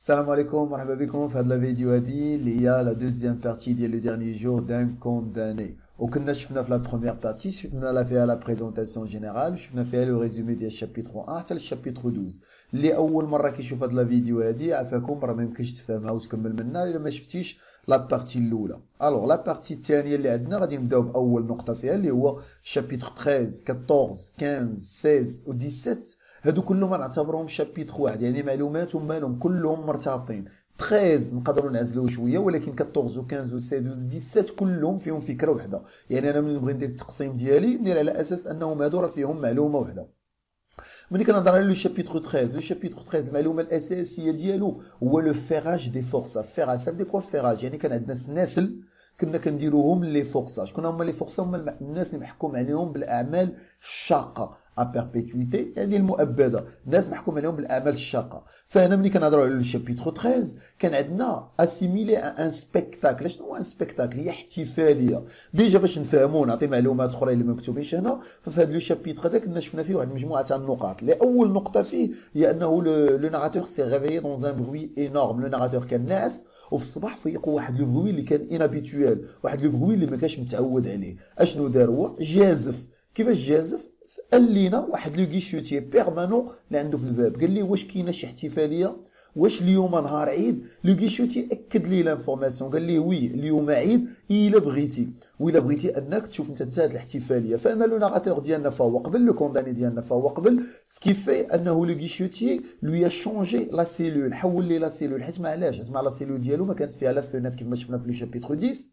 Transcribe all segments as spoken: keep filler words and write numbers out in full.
Salam alaikum, marhaba bikoum في هاد la vidéo هادي اللي هي la deuxième partie ديال le dernier jour d'un condamné. وكنا شفنا في la première partie شفنا لا فيها la présentation générale وشفنا فيها le résumé ديال chapitre واحد حتى للشابيتر اثناشر. اللي اول مره كيشوف هاد la vidéo هادي عافاكم راه ما يمكنش تفهمها وتكمل منها الا ما شفتيش لا بارتي الاولى. الوغ لا بارتي الثانيه اللي عندنا غادي نبداو باول نقطه فيها اللي هو شابيتر ثلاثة عشر أربعطاش خمسطاش ستة عشر و سبعطاش. هادو كلهم نعتبرهم شابيتر واحد، يعني معلومات مالهم كلهم مرتبطين. ثلاثة نقدروا نعزلوه شويه، ولكن أربعطاش و خمسطاش و ستة عشر و سبعطاش كلهم فيهم فكره واحده. يعني انا ملي نبغي ندير التقسيم ديالي ندير على اساس انهم هادو راه فيهم معلومه واحده. ملي كنهضر على لو شابيتر ثلاثة، لو شابيتر ثلاثة المعلومه الاساسيه ديالو هو لو فيراج دي فورسا. فيراج سافدي كوا فيراج، يعني كان عندنا السناسل كنا كنديروهم لي فورسا. شكون هما لي فورسا؟ هما الناس اللي محكوم عليهم بالاعمال الشاقه ا بيربيتويتي، يعني المؤبده، الناس محكوم عليهم بالاعمال الشاقه. فهنا ملي كنهضروا على لو شابيتر ثلاثة كان عندنا اسيميلي ان سبيكتاكل. شنو هو ان سبيكتاكل؟ هي احتفاليه. ديجا باش نفهموا نعطي معلومات اخرى اللي ما مكتوبينش هنا، ففي هذا لو شابيتر هذا كنا شفنا فيه واحد المجموعه تاع النقاط. اللي اول نقطه فيه هي انه لو ناراتور سي ريفيي دون ان بروي انورم. لو ناراتور كان ناعس وفي الصباح فيقوا واحد لو بروي اللي كان انابيتويال، واحد لو بروي اللي ما كانش متعود عليه. اشنو دار هو؟ جازف. كيفاش جازف؟ سال لينا واحد لو غيشوتي بيرمانون اللي عنده في الباب، قال لي واش كاينه شي احتفاليه، واش اليوم نهار عيد؟ لو غيشوتي اكد لي لانفورماسيون، قال لي وي اليوم عيد الا بغيتي، وإلا بغيتي انك تشوف انت هاد الاحتفاليه. فانا لو ناراتور ديالنا فهو قبل، لو كونداني ديالنا فهو قبل، سكي في انه لو غيشوتي لو شونجي لا سيلول، حول لي لا سيلول. حيت معلاش؟ حيت مع لا سيلول ديالو ما كانت فيها لا فونيتر كيف ما شفنا في لو شابيتر عشرة،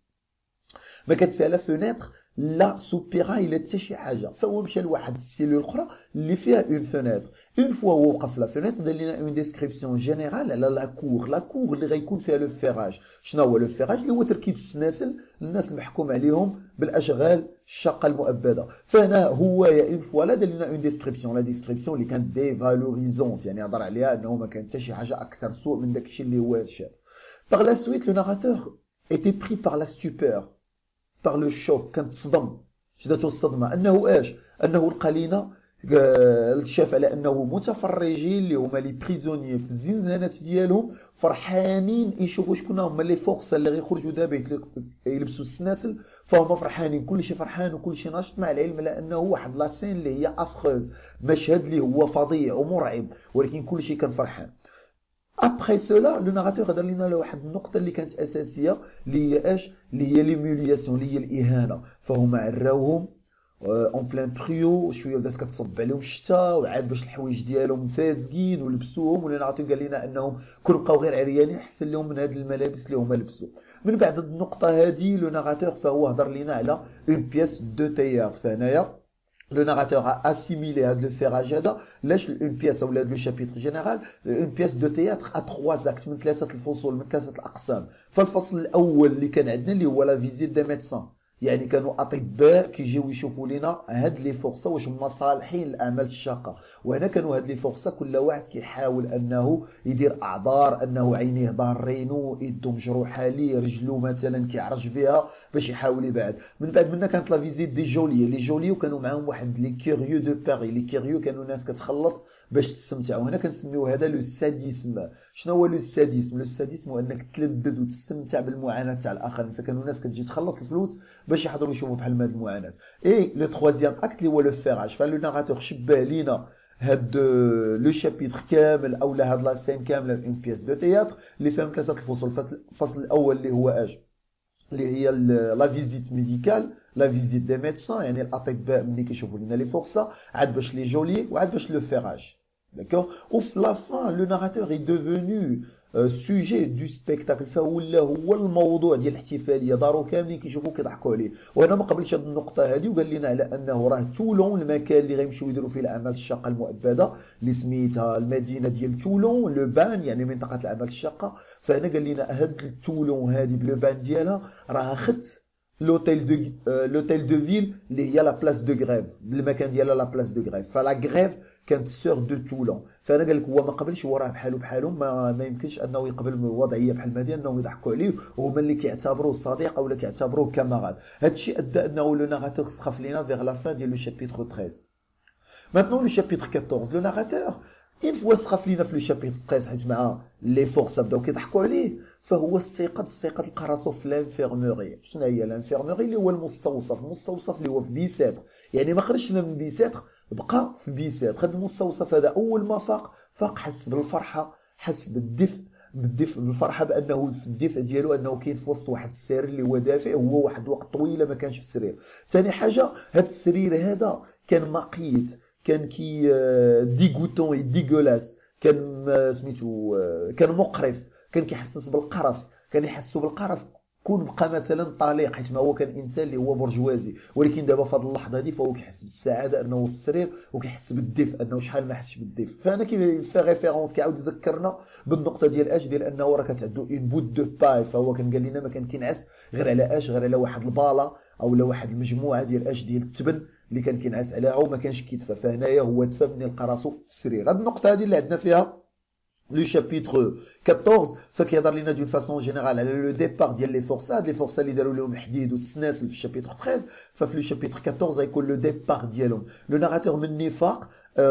ما كانت فيها لا فونيتر لا سوبيرا الى حتى شي حاجه. فهو مشى لواحد السيلول اخرى اللي فيها اون فونيتر. اون فوا هو وقف لا فونيتر دار لنا اون ديسكريبسيون جينيرال على لا كور. لا كور اللي غيكون فيها لو فيراج. شنو هو لو فيراج؟ اللي هو تركيب السناسل الناس المحكوم عليهم بالاشغال الشاقه المؤبده. فهنا هو يا اون فوا لا دار لنا اون ديسكريبسيون، لا ديسكريبسيون اللي كانت ديفالوريزونت، يعني هضر عليها انه ما كان حتى شي حاجه اكثر سوء من داكشي اللي هو شاف. Par la suite, le narrateur était pris par la stupeur, par le choc. كان تصدم، شدته الصدمه. انه اش؟ انه لقى لينا شاف على انه متفرجين اللي هما لي بريزونيي في الزنزانات ديالهم فرحانين يشوفوا شكون هما لي فورس اللي غيخرجوا دابا يلبسوا السناسل. فهما فرحانين، كلشي فرحان وكلشي ناشط، مع العلم على انه واحد لاسين اللي هي افخوز، مشهد اللي هو فظيع ومرعب، ولكن كلشي كان فرحان. ابخي سولا لو ناراتور هضر لنا على واحد النقطه اللي كانت اساسيه اللي هي اش؟ اللي هي ليميلياسيون، اللي هي الاهانه. فهما عراوهم اون بلان بريو، شويه بدات كتصب عليهم الشتاء، وعاد باش الحوايج ديالهم فاسقين ولبسوهم. ولو ناراتور قال لنا انهم كون بقاو غير عريانين حسن لهم من هاد الملابس اللي هما لبسوا. من بعد النقطه هذه لو ناراتور فهو هضر لنا على اون بياس دو تياتر. فهنايا le narrateur a assimilé à le ferrage هذا لاش une pièce ou le chapitre général une pièce de théâtre à trois actes من ثلاثه الفصول من ثلاثه الاقسام. فالفصل الاول اللي كان عندنا اللي هو لا فيزيت دي ميدسان، يعني كانوا اطباء كيجيو يشوفوا لنا هاد لي فورسا واش هما صالحين للاعمال الشاقه. وهنا كانوا هاد لي فورسا كل واحد كيحاول انه يدير اعذار، انه عينيه ضارينو، يدو مجروحه ليه، رجلو مثلا كيعرج بها باش يحاول يبعد. من بعد منا كانت لا فيزيت دي جولي. لي جولي وكانوا معاهم واحد لي كيريو دو باري. لي كيريو كانوا ناس كتخلص باش تستمتعوا. هنا كنسميو هذا لو ساديسم. شنو هو لو ساديسم؟ لو ساديسم هو انك تلذذ وتستمتع بالمعاناه تاع الاخرين. فكانوا ناس كتجي تخلص الفلوس باش يحضروا يشوفوا بحال هاد المعاناه. اي لو تروازيام اكت اللي هو لو فيراج. فلو ناراتور شبه لينا هاد لو شابيتر كامل اولا هاد لا سين كامله اون بياس دو تياتر اللي فيهم ثلاثه الفصول. الفصل الاول اللي هو اش؟ اللي هي لا فيزيت ميديكال، لا فيزيت دي ميدسان، يعني الاطباء ملي كيشوفوا لنا لي فورسا، عاد باش لي جولي، وعاد باش لو فيراج. داكور. وفي لا فان لو ناراتور اي دوفونو سوجي دو سبيكتاكل، فولا هو الموضوع ديال الاحتفاليه. دارو كاملين كيشوفوا كيضحكوا عليه. وانا ما قبلش هذه النقطه هذه وقال لنا على انه راه تولون المكان اللي غيمشيو يديروا فيه الاعمال الشاقه المؤبده اللي سميتها المدينه ديال تولون لو بان، يعني منطقه الاعمال الشاقه. فهنا قال لنا هاد تولون هذه بلو بان ديالها راه خت لوتيل دو لوتيل دو فيل اللي هي لا بلاس دو غريف، بالمكان ديالها لا بلاس دو غريف. فلا غريف كانت سور دو تولون. فانا قال لك هو ما قبلش، هو راه بحالو بحالهم، ما, ما يمكنش انه يقبل وضعيه بحال هذه انهم يضحكوا عليه وهما اللي كيعتبروه صديق اولا كيعتبروه كاماراد. هذا الشيء ادى انه لو ناراتور سخف لينا فيغ لا فان ديال لو شابيتر ثلاثة. Maintenant le chapitre quatorze, le narrateur اين فوا سخف لينا في لو شابيتر ثلاثة حيت مع لي فورس بداو كيضحكوا عليه، فهو السيقظ السيقظ لقى راسو في لانفيرموري. شنو هي لانفيرموري؟ اللي هو المستوصف، المستوصف اللي هو في بيساتر، يعني ما خرجش من بيساتر بقى في بيساتر. هذا المستوصف هذا اول ما فاق فاق حس بالفرحه، حس بالدفء، بالدفء بالفرحه بانه في الدفء ديالو انه كاين في وسط واحد السرير اللي هو دافئ، هو واحد الوقت طويله ما كانش في السرير. ثاني حاجه هذا السرير هذا كان مقيت، كان كي ديغوتون ديغولاس، كان سميتو كان مقرف، كان كيحسس بالقرف، كان يحسو بالقرف كون بقى مثلا طليق، حيت ما هو كان انسان اللي هو برجوازي. ولكن دابا في هذه اللحظه هذه فهو كيحس بالسعاده انه في السرير، وكيحس بالدفء انه شحال ما حسش بالدفء. فانا كيف ريفيرونس كيعاود يذكرنا بالنقطه ديال اش ديال انه راه كتعدو اون بوت دو باي. فهو كان قال لنا ما كان كينعس غير على اش، غير على واحد الباله او لا واحد المجموعه ديال اش ديال التبن اللي كان كينعس عليها وما كانش كيدفى. فهنايا هو دفى من لقى راسو في السرير. هذه النقطه هذه اللي عندنا فيها لو شابيتر أربعطاش، فكيهضر لنا دون فاسون جينيرال على لو ديبار ديال لي فورسات، لي فورسات اللي داروا لهم الحديد والسناسل في الشابيتر ثلاثة عشر. ففي لو شابيتر أربعطاش غيكون لو ديبار ديالهم. لو ناراتور من نفاق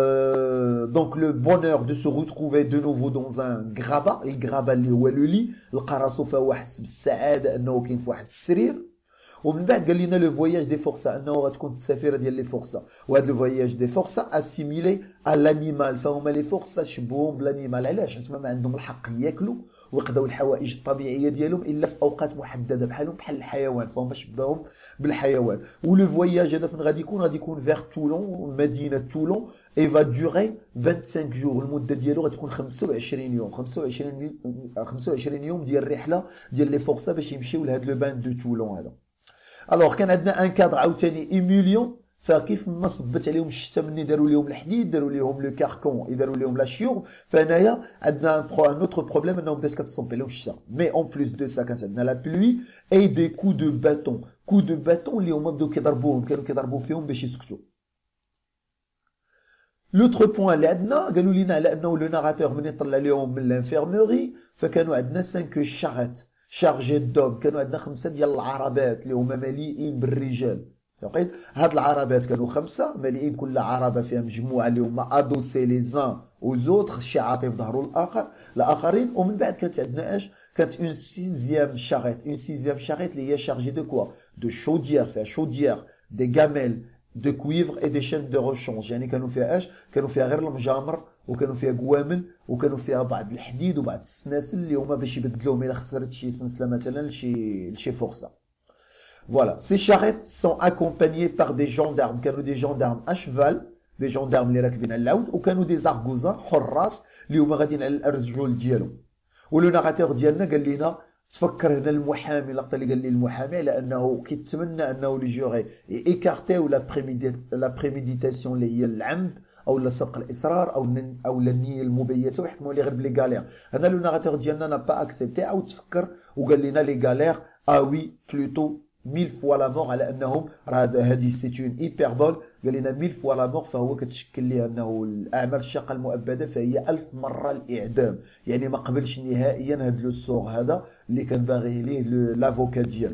دونك لو بونور دو سو روتروفي دو نوفو دون ان غرابا، الغرابا اللي هو لو لي، لقى راسو فهو حس بالسعاده انه كاين في واحد السرير. ومن بعد قال لنا لو فواياج دي فورسا، انه غتكون السفيره ديال لي فورسا. وهذا لو فواياج دي فورسا اسيميلي ا لانيمال، فهما لي فورسا شبهوهم بالانيمال. علاش؟ حيت ما عندهم الحق ياكلوا ويقضوا الحوائج الطبيعيه ديالهم الا في اوقات محدده، بحالهم بحال الحيوان، فهما شبههم بالحيوان. ولو فواياج هذا فين غادي يكون؟ غادي يكون فيغ تولون، مدينه تولون، اي فا دوغي خمسة وعشرين جور. المده ديالو غتكون خمسة وعشرين يوم، خمسة وعشرين خمسة وعشرين يوم ديال الرحله ديال لي فورسا باش يمشيو لهاد لو بان دو تولون هذا. الوغ كان عندنا ان كادر عاوتاني ايموليون، فكيف ما صبت عليهم الشتا مني داروا لهم الحديد، داروا لهم لو كاركون، داروا لهم لا شيور. فهنايا عندنا ان اوتر بروبليم انه بدات كتصب عليهم الشتا. مي اون بليس دو سا كانت عندنا لا بلوي اي دي كو دو باتون، كو دو باتون اللي هما بداو كيضربوهم، كانوا كيضربوا فيهم باش يسكتوا. لوتر بوان اللي عندنا قالوا لنا على انه لو ناراتور من يطلع لهم من لانفيرموري، فكانوا عندنا خمسة شارات شارجي دوم، كانوا عندنا خمسه ديال العربات اللي هما مليئين بالرجال. تقيد هاد العربات كانوا خمسه مليئين، كل عربه فيها مجموعه اللي هما ادوسي لي زان او زوتر، شي عاطي في ظهروا الاخر الاخرين. ومن بعد كانت عندنا اش؟ كانت اون سيزيام شاريت، اون سيزيام شاريت اللي هي شارجي دو كوا؟ دو شوديير، فيها شوديير دي غاميل دو كويفر اي دي شين دو روشونج. يعني كانوا فيها اش؟ كانوا فيها غير المجامر، وكانوا فيها قوامل، وكانوا فيها بعض الحديد وبعض السناسل اللي هما باش يبدلوهم الا خسرت شي سنسله مثلا لشي لشي فرصه. فوالا سي شاريت سون اكومبانيي بار دي جوندارم، كانوا دي جوندارم اشفال، دي جوندارم اللي راكبين على العود، وكانوا دي زارغوزان حراس اللي هما غاديين على الارجل ديالهم. ولو ناراتور ديالنا قال لنا تفكر هنا المحامي، اللقطه اللي قال لي المحامي على انه كيتمنى انه لي جوغي ايكارتيو لا لا بريميديتاسيون اللي هي العمد او لا سبق الاصرار او او النيه المبيته، ويحكموا لي غير بلي غالير. هذا لو ناراتور ديالنا نا با اكسبتي، او تفكر وقال لنا لي غالير اه وي بلوتو ميل فوا لا مور، على انهم راه هذه سيت اون ايبربول. قال لنا ميل فوا لا مور، فهو كتشكل ليه انه الاعمال الشاقه المؤبده فهي ألف مره الاعدام. يعني ما قبلش نهائيا هذا لو سور هذا اللي كان باغي ليه لافوكا ديالو.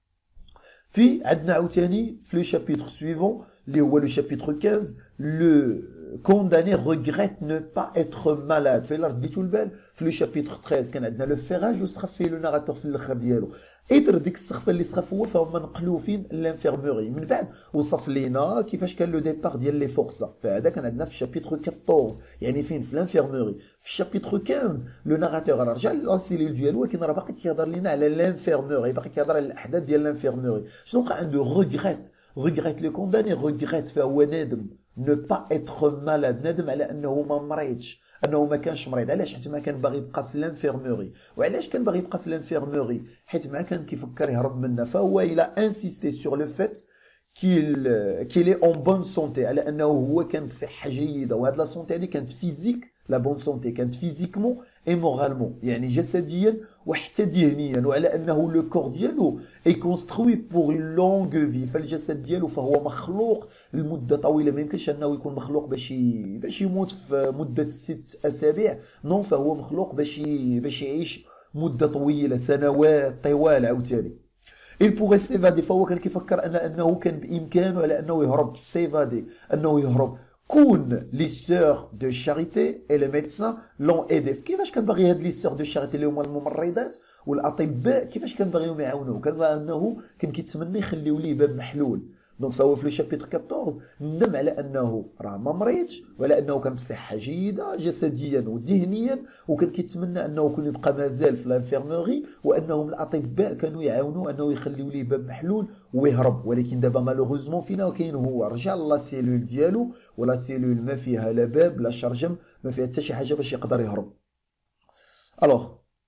في عندنا عاوتاني في لو شابيتر سويفون اللي هو لو شابيتر خمسطاش، لو كونداني regrette ne pas être malade. فإلا رديتو البال في لو شابيتر ثلاثة كان عندنا لو فيراج وسخف فيه لو ناراتور في الاخر ديالو. ايتر ديك السخفه اللي سخف هو فهما نقلوه فين؟ لانفيرموري. من بعد وصف لينا كيفاش كان لو ديبار ديال لي فورسا. فهذا كان عندنا في شابيتر أربعطاش، يعني فين؟ في لانفيرموري. في الشابيتر خمسطاش لو ناراتور رجع للسيلول ديالو، ولكن راه باقي كيهضر لينا على لانفيرموري، باقي كيهضر على الاحداث ديال لانفيرموري. شنو وقع عنده؟ ريغريت، ريغريت لو كونداني، ريغريت فهو نادم. نو با اتر مالاد، نادم على انه ما مريضش، انه ما كانش مريض. علاش؟ حيت ما كان باغي يبقى في لانفيرموري. وعلاش كان باغي يبقى في لانفيرموري؟ حيت ما كان كيفكر يهرب منها. فهو الى انسيستي سور لو فيت كيل كيل اي اون بون سونتي، على انه هو كان بصحه جيده. وهاد لا سونتي هذه كانت فيزيك، لا بون سونتي كانت فيزيكمون اي مورالمون، يعني جسديا وحتى ذهنيا. وعلى انه لو كور ديالو اي كونستروي بور اون لونغ في، فالجسد ديالو فهو مخلوق لمده طويله. ما يمكنش انه يكون مخلوق باش باش يموت في مده ست اسابيع، نون، فهو مخلوق باش باش يعيش مده طويله، سنوات طوال عاوتاني. il pourrait s'évader، فهو كان كيفكر ان انه كان بامكانه على انه يهرب، سيفادي انه يهرب كون لي سور دو شاريتي اي لي ميدسان لون ايدي. كيفاش كان باغي هاد لي سور دو شاريتي اللي هما الممرضات والاطباء كيفاش كان باغيهم يعاونوه؟ كان انه كان كيتمنى يخليو ليه باب محلول. دونك فهو في لو شابيتر أربعطاش ندم على انه راه ما مريضش ولا انه كان بصحه جيده جسديا وذهنيا، وكان كيتمنى انه يكون يبقى مازال في لانفيرموري وانهم الاطباء كانوا يعاونوه انه يخليو ليه باب محلول ويهرب. ولكن دابا مالوغوزمون فينا كاين هو رجع لا سيلول ديالو، ولا سيلول ما فيها لا باب لا شرجم، ما فيها حتى شي حاجه باش يقدر يهرب. الوغ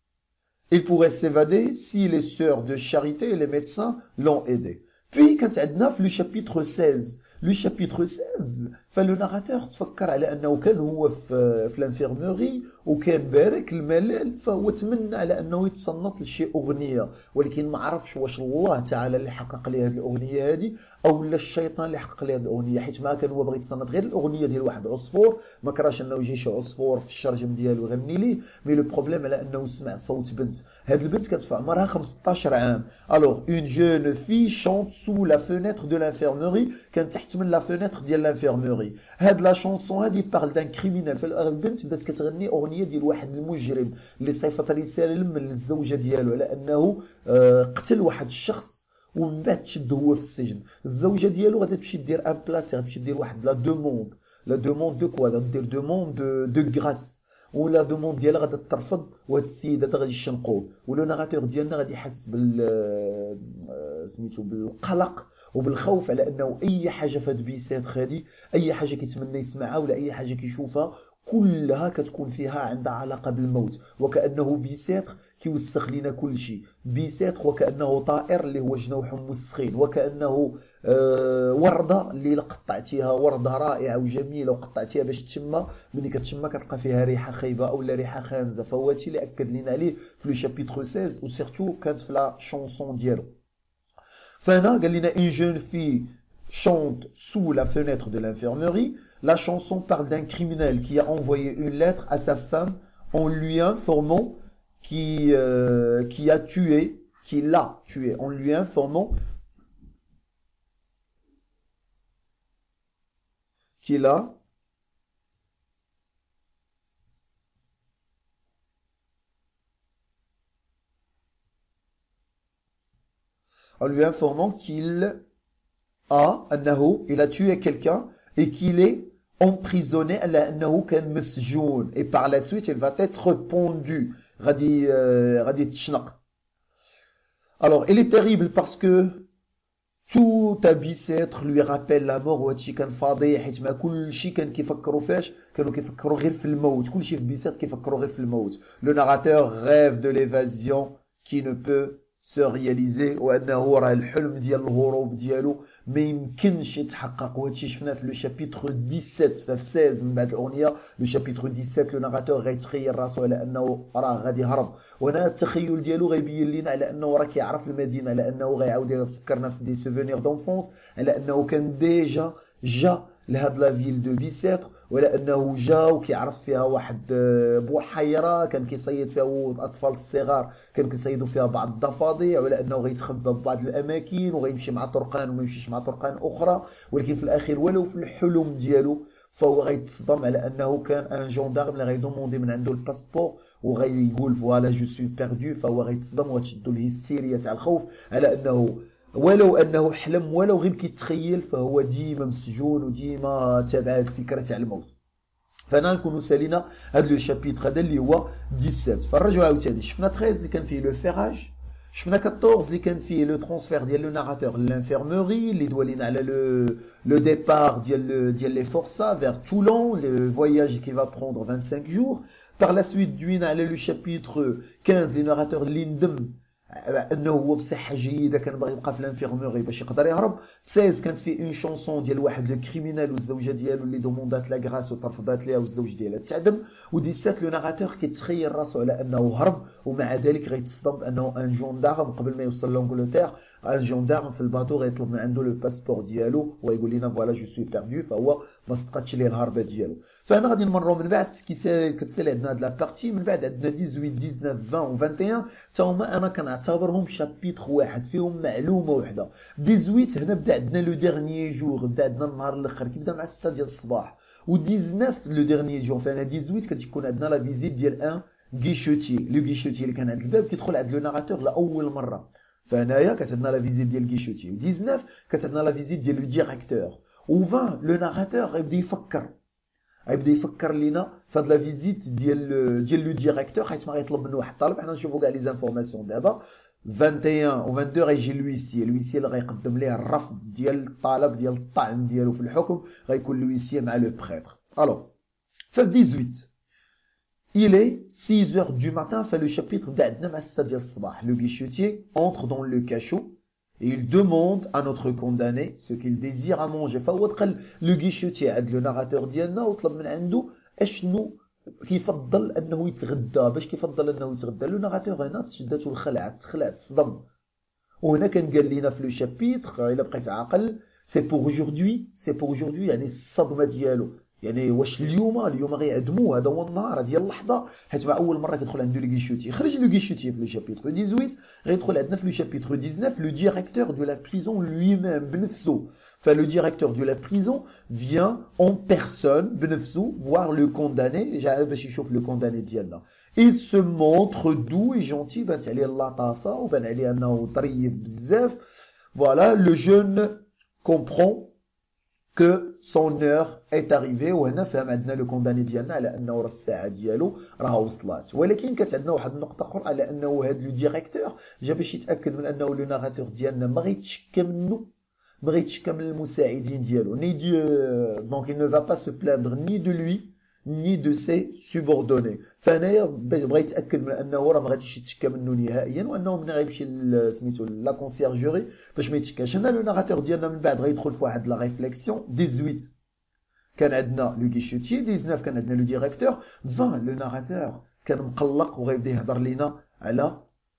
il pourrait s'évader si les sœurs de charité et les médecins l'ont aidé. Puis كانت عندنا في لو شابيتر ستاشر، لو شابيتر ستاشر فلو ناراتور تفكر على انه كان هو في في لانفيرموري وكان بارك الملال، فهو تمنى على انه يتصنت لشي اغنيه، ولكن ما عرفش واش الله تعالى اللي حقق ليه هذه الاغنيه هذه او لا الشيطان اللي حقق ليه هذه الاغنيه، حيت ما كان هو بغى يتصنت غير الاغنيه ديال واحد عصفور، ما كراش انه يجي شي عصفور في الشرجم ديالو يغني ليه. مي لو بروبليم على انه سمع صوت بنت، هذه البنت كانت في عمرها خمسطاش عام. الوغ اون جون في شونت سو لا فينيتر دو لانفيرموري، كان تحت من لا فينيتر ديال لانفيرموري. هاد لا شونسون هادي بارل دان كريمينال، فالبنت بدات كتغني اغنيه ديال واحد المجرم اللي صيفط رساله من الزوجه ديالو على انه قتل واحد الشخص ومن بعد تشد هو في السجن. الزوجه ديالو غادي تمشي دير ان بلاصي، غادي تمشي دير واحد لا دوموند، لا دوموند دو كوا، غادي دير دوموند دو غراس، ولا دوموند ديالها غادي ترفض، وهاد السيد هذا غادي يشنقوه. ولو ناراتور ديالنا غادي يحس بال سميتو بالقلق وبالخوف على انه اي حاجه في هاد بيسات هادي، اي حاجه كيتمنى يسمعها ولا اي حاجه كيشوفها كلها كتكون فيها عندها علاقه بالموت، وكانه بيساتر كيوسخ لينا كل شيء. بيساتر وكانه طائر اللي هو جنوحه موسخين، وكانه آه ورده اللي قطعتيها ورده رائعه وجميله وقطعتيها باش تشمى، ملي كتشمى كتلقى فيها ريحه خايبه او لا ريحه خانزه. فهو هادشي اللي اكد لينا عليه في لو شابيتر ستاشر، وسيرتو كانت في لا شونسون ديالو. فهنا قال لنا une jeune fille chante sous la fenêtre de l'infirmerie. La chanson parle d'un criminel qui a envoyé une lettre à sa femme en lui informant qui, euh, qui a tué, qui l'a tué, en lui informant qu'il a en lui informant qu'il a, أنه il a tué quelqu'un et qu'il est emprisonné على أنه كان مسجون. Et par la suite il va être pendu، غادي غادي تشنق. Alors il est terrible parce que tout à Bicêtre lui rappelle la mort. وهادشي كان فظيع حيت ما كلشي كان كيفكروا فاش، كانوا كيفكروا غير في الموت، كلشي في بيسات كيفكروا غير في الموت. Le narrateur rêve de l'évasion qui ne peut se réaliser، وانه راه الحلم ديال الهروب ديالو ما يمكنش يتحقق. وهادشي شفناه في لو شابيتر سبعطاش في ستاشر من بعد الاغنيه. لو شابيتر سبعطاش لو ناراتور غيتخيل راسو على انه راه غادي يهرب، وهنا التخيل ديالو غيبين لينا على انه راه كيعرف المدينه، على انه غيعاود يفكرنا في دي سوفونير دونفونس، على انه كان ديجا جا لهاد لا فيل دو بيساتر، ولا انه جا وكيعرف فيها واحد بحيره كان كيصيد فيها الاطفال الصغار كانوا كيصيدوا فيها بعض الضفادع، ولا انه غيتخبى ببعض الاماكن وغيمشي مع طرقان وما يمشيش مع طرقان اخرى. ولكن في الاخير ولو في الحلم ديالو فهو غيتصدم على انه كان ان جوندارم اللي غيدوموندي من عنده الباسبور وغيقول فوالا جو سوي بيردو. فهو غيتصدم وتشدو الهستيريا تاع الخوف على انه ولو انه حلم ولو غير كيتخيل فهو ديما مسجون وديما تابع الفكره تاع الموت. فانا نكونوا سالينا هذا لو شابيتر هذا اللي هو سبعطاش. فرجعوا عاوتاني شفنا تريز اللي كان فيه لو فيراج، شفنا أربعطاش اللي كان فيه لو ترانسفير ديال لو ناراتور للانفيرموري اللي دوالينا على لو لو ديبار ديال ديال لي فورسا فيغ تولون، لو فواياج كي فا بروندر خمسة وعشرين جور. بار لا سويت دوينا على لو شابيتر خمسطاش لي ناراتور اللي ندم انه هو بصحه جيده كان باغي يبقى في لانفيرموري باش يقدر يهرب. ستاشر كانت فيه اون شونسون ديال واحد لو كريمينال والزوجه ديالو اللي دوموندات لا غراس وترفضات ليها والزوج ديالها تعدم. سبعطاش لو ناراتور كيتخيل راسو على انه هرب، ومع ذلك غيتصدم بانه ان جوندارم قبل ما يوصل لانجلتير ان جوندارم في الباطو غيطلب من عنده لو باسبور ديالو ويقول لنا فوالا جو سوي بيردو، فهو ما صدقاتش ليه الهربه ديالو. فانا غادي نمروا من بعد كي كتسالي عندنا هاد لا بارتي، من بعد عندنا ثمانية عشر تسعطاش عشرين و واحد وعشرين تا هما انا كنعتبرهم شابيتر واحد فيهم معلومه وحده. ثمانية عشر هنا بدا عندنا لو ديرنيي جور، بدا عندنا النهار الاخر كيبدا مع ستة ديال الصباح، و dix-neuf le dernier jour فانا dix-huit كتكون عندنا لا فيزيت ديال ان غيشوتي لو غيشوتي اللي كان عند الباب كيدخل عند لو ناراتور لاول مره فهنايا كتعندنا لا فيزيت ديال غيشوتي و dix-neuf كتعندنا لا فيزيت ديال لو ديريكتور و vingt لو ناراتور غيبدا يفكر غيبدا يفكر لينا في هاد لا فيزيت ديال ديال لو ديريكتور حيت ما غيطلب منه واحد الطلب حنا نشوفوا كاع لي زانفورماسيون دابا vingt et un و vingt-deux غيجي لويسي لويسي اللي غيقدم ليه الرفض ديال الطلب ديال الطعن ديالو في الحكم غيكون لويسي مع لو بريتر الوغ في dix-huit il est six heures du matin في لو شابيتر بدا عندنا مع ستة ديال الصباح لو غيشوتيي entre dans le cachot et il demande à notre condamné ce qu'il désire à manger فهو دخل لو غيشوتيي عند لو ناراتور ديالنا وطلب من عنده اشنو كيفضل انه يتغدى باش كيفضل انه يتغدى لو ناراتور هنا تشداتو الخلعه تخلع تصدم وهنا كان قال لينا في لو شابيتر الا بقيت عاقل سي بور اوجوردي سي بور اوجوردي يعني الصدمه ديالو يعني واش اليوم اليوم غيعدموا هذا هو النهار ديال اللحظه حيت مع اول مره كيدخل عنده لو غيشوتي خرج لو غيشوتي في لو شابيتر dix-huit غيدخل عندنا في لو شابيتر dix-neuf لو ديريكتور دو لا بريزون لوي ميم بنفسه فلو ديريكتور دو لا بريزون vient en personne بنفسه voir le condamné جا باش يشوف لو كونداني ديالنا il se montre doux et gentil بانت عليه اللطافه وبان عليه انه ظريف بزاف voilà le jeune comprend que son heure est arrivée وهنا فهم عندنا لو كونداني ديالنا على انه راه الساعه ديالو راه وصلات ولكن كانت عندنا واحد النقطه اخرى على انه هذا لو ديريكتور جا باش يتاكد من انه لو ناراتور ديالنا ما غيتشكى منه ما غيتشكى من المساعدين ديالو ني دي دونك il ne va pas se plaindre ni de lui ni de ses subordonnés فانايا بغا يتاكد من انه راه ما غاديش يتشكى منه نهائيا وانه ملي غيمشي سميتو لا كونسيرجوري باش ما يتشكاش هنا لو ناراتور ديالنا من بعد غيدخل في واحد لا ريفليكسيون dix-huit كان عندنا لو غيشوتي dix-neuf كان عندنا لو ديريكتور vingt لو ناراتور كان مقلق وغيبدا يهضر لينا على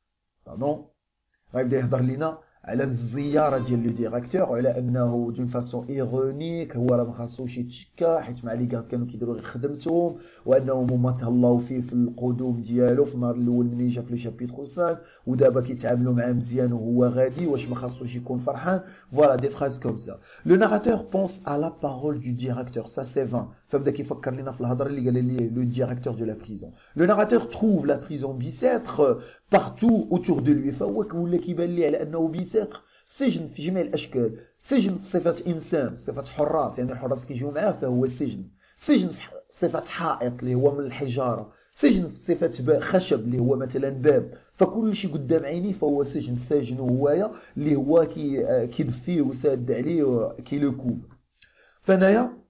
باردون غيبدا يهضر لينا على الزياره ديال لو ديريكتور وعلى انه دون فاسون ايرونيك هو راه ما خاصوش يتشكى حيت مع لي كارد كانوا كيديروا غير خدمتهم وانهم هما تهلاو فيه في القدوم ديالو في النهار الاول ملي جا في لو شابيتر خمسة ودابا كيتعاملوا معاه مزيان وهو غادي واش ما خاصوش يكون فرحان فوالا دي فراز كوم سا لو ناراتور بونس à la parole du directeur ça c'est vingt فبدا كيفكر لينا في الهضره اللي قال لي لو ديريكتور دو لا بريزون لو ناراتور trouve la prison Bicêtre partout autour de lui فهو ولا كيبان ليه على انه بيساتر سجن في جميع الاشكال سجن في صفه انسان في صفه حراس يعني الحراس كيجيو معاه فهو سجن سجن في صفه حائط اللي هو من الحجاره سجن في صفه خشب اللي هو مثلا باب فكل شيء قدام عينيه فهو سجن ساجن هوايا اللي هو كي كيدفيه وساد عليه كي لو كوب فنايا